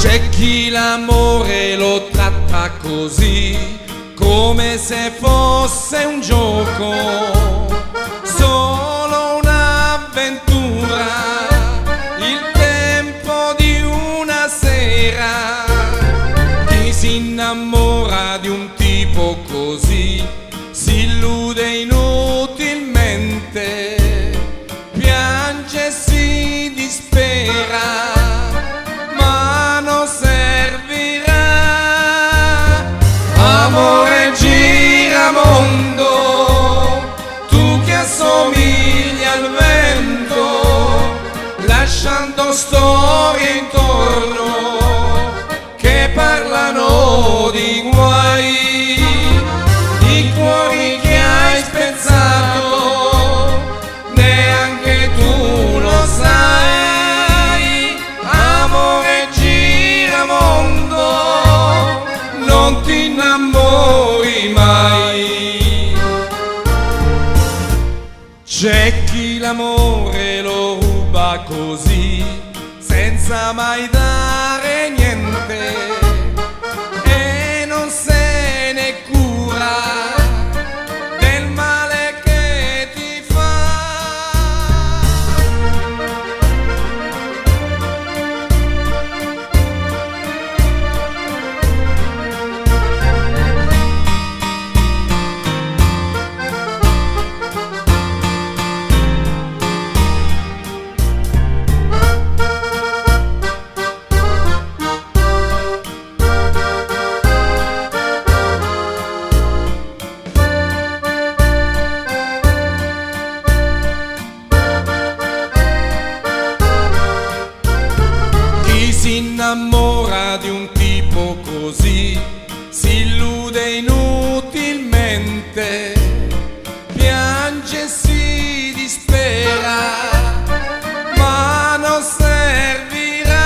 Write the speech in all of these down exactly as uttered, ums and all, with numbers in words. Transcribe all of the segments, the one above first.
C'è chi l'amore lo tratta così, come se fosse un gioco, solo un'avventura, il tempo di una sera. Chi si innamora di un tipo così si illude inutilmente, piange e si dispera, amore giramondo, tu che assomigli al vento, lasciando storie intorno che parlano di guai, di cuori che hai spezzato, neanche tu lo sai. Amore giramondo, non ti innamori mai. C'è chi l'amore lo ruba così, senza mai dare niente, e non se ne cura del male che ti fa. Si innamora di un tipo così, si illude inutilmente, piange e si dispera, ma non servirà.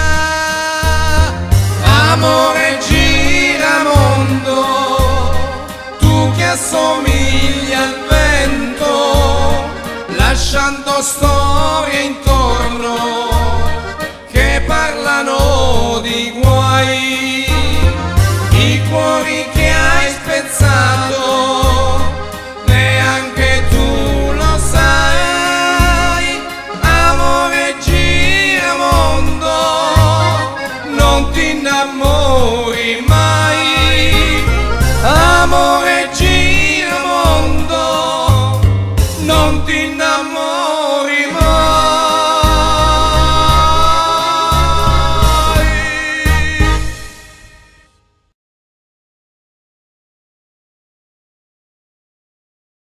Amore giramondo, tu che assomigli al vento, lasciando storie intorno che parlano di guai, i cuori che hai spezzato, neanche tu lo sai. Amore giramondo, non ti innamori mai.